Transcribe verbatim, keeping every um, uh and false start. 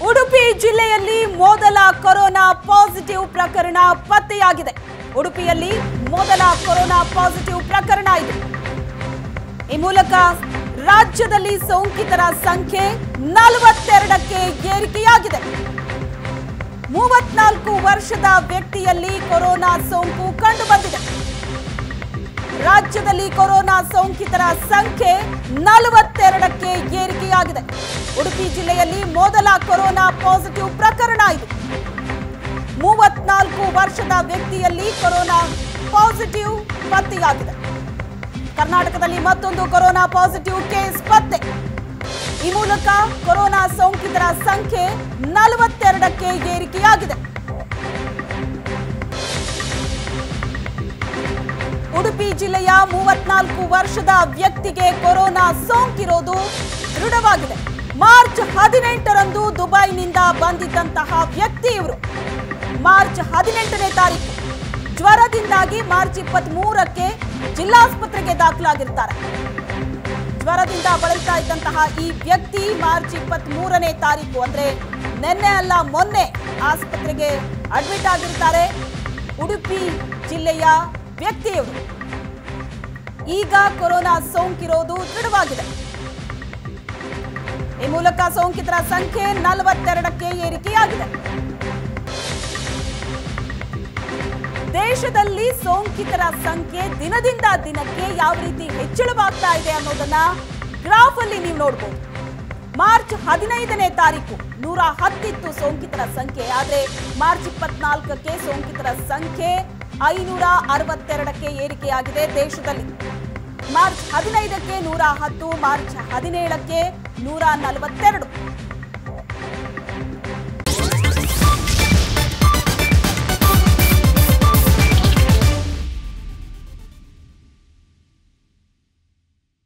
ಉಡುಪಿ ಜಿಲ್ಲೆಯಲ್ಲಿ ಮೊದಲ corona positive ಪ್ರಕರಣ ಪತ್ತೆಯಾಗಿದೆ. ಉಡುಪಿಯಲ್ಲಿ ಮೊದಲ ಕೊರೋನಾ ಪಾಸಿಟಿವ್ ಪ್ರಕರಣ ಇದೆ. ಈ ಮೂಲಕ ರಾಜ್ಯದಲ್ಲಿ ಸೋಂಕಿತರ ಸಂಖ್ಯೆ ನಲವತ್ತೆರಡಕ್ಕೆ ಏರಿಕೆಯಾಗಿದೆ. ಮೂವತ್ನಾಲ್ಕು ವರ್ಷದ ವ್ಯಕ್ತಿಯಲ್ಲಿ ಕೊರೋನಾ ಸೋಂಕು ಕಂಡುಬಂದಿದೆ. ರಾಜ್ಯದಲ್ಲಿ ಕೊರೋನಾ ಸೋಂಕಿತರ ಸಂಖ್ಯೆ ನಲವತ್ತೆರಡಕ್ಕೆ ಏರಿಕೆಯಾಗಿದೆ. ಉಡುಪಿ ಜಿಲ್ಲೆಯಲ್ಲಿ ಮೊದಲ ಕೊರೋನಾ ಪಾಸಿಟಿವ್ ಪ್ರಕರಣ ಇದು. ಮೂವತ್ನಾಲ್ಕು ವರ್ಷದ ವ್ಯಕ್ತಿಯಲ್ಲಿ ಕೊರೋನಾ ಪಾಸಿಟಿವ್ ಪತ್ತೆಯಾಗಿದೆ. ಕರ್ನಾಟಕದಲ್ಲಿ ಮತ್ತೊಂದು ಕೊರೋನಾ ಪಾಸಿಟಿವ್ ಕೇಸ್ ಪತ್ತೆ. ಈ ಮೂಲಕ ಕೊರೋನಾ ಸೋಂಕಿತರ ಸಂಖ್ಯೆ ನಲವತ್ತೆರಡಕ್ಕೆ ಏರಿಕೆಯಾಗಿದೆ. ಉಡುಪಿ ಜಿಲ್ಲೆಯ ಮೂವತ್ನಾಲ್ಕು ವರ್ಷದ ವ್ಯಕ್ತಿಗೆ ಕೊರೋನಾ ಸೋಂಕಿರೋದು ದೃಢವಾಗಿದೆ. ಮಾರ್ಚ್ ಹದಿನೆಂಟರಂದು ದುಬೈನಿಂದ ಬಂದಿದ್ದಂತಹ ವ್ಯಕ್ತಿ ಇವರು. ಮಾರ್ಚ್ ಹದಿನೆಂಟನೇ ತಾರೀಕು ಜ್ವರದಿಂದಾಗಿ ಮಾರ್ಚ್ ಇಪ್ಪತ್ತ್ ಮೂರಕ್ಕೆ ಜಿಲ್ಲಾಸ್ಪತ್ರೆಗೆ ದಾಖಲಾಗಿರ್ತಾರೆ. ಜ್ವರದಿಂದ ಬಳಲ್ತಾ ಇದ್ದಂತಹ ಈ ವ್ಯಕ್ತಿ ಮಾರ್ಚ್ ಇಪ್ಪತ್ತ್ ಮೂರನೇ ತಾರೀಕು ಅಂದ್ರೆ ನಿನ್ನೆ ಅಲ್ಲ ಮೊನ್ನೆ ಆಸ್ಪತ್ರೆಗೆ ಅಡ್ಮಿಟ್ ಆಗಿರ್ತಾರೆ. ಉಡುಪಿ ಜಿಲ್ಲೆಯ ವ್ಯಕ್ತಿಯವರು ಈಗ ಕೊರೋನಾ ಸೋಂಕಿರೋದು ದೃಢವಾಗಿದೆ. ಈ ಮೂಲಕ ಸೋಂಕಿತರ ಸಂಖ್ಯೆ ನಲವತ್ತೆರಡಕ್ಕೆ ಏರಿಕೆಯಾಗಿದೆ. ದೇಶದಲ್ಲಿ ಸೋಂಕಿತರ ಸಂಖ್ಯೆ ದಿನದಿಂದ ದಿನಕ್ಕೆ ಯಾವ ರೀತಿ ಹೆಚ್ಚಳವಾಗ್ತಾ ಇದೆ ಅನ್ನೋದನ್ನ ಗ್ರಾಫ್ ಅಲ್ಲಿ ನೀವು ನೋಡಬಹುದು. ಮಾರ್ಚ್ ಹದಿನೈದನೇ ತಾರೀಕು ನೂರ ಹತ್ತಿತ್ತು ಸೋಂಕಿತರ ಸಂಖ್ಯೆ. ಆದ್ರೆ ಮಾರ್ಚ್ ಇಪ್ಪತ್ನಾಲ್ಕಕ್ಕೆ ಸೋಂಕಿತರ ಸಂಖ್ಯೆ ಐನೂರ ಅರವತ್ತೆರಡಕ್ಕೆ ಏರಿಕೆಯಾಗಿದೆ ದೇಶದಲ್ಲಿ. ಮಾರ್ಚ್ ಹದಿನೈದಕ್ಕೆ ನೂರ ಹತ್ತು, ಮಾರ್ಚ್ ಹದಿನೇಳಕ್ಕೆ ನೂರ ನಲವತ್ತೆರಡು.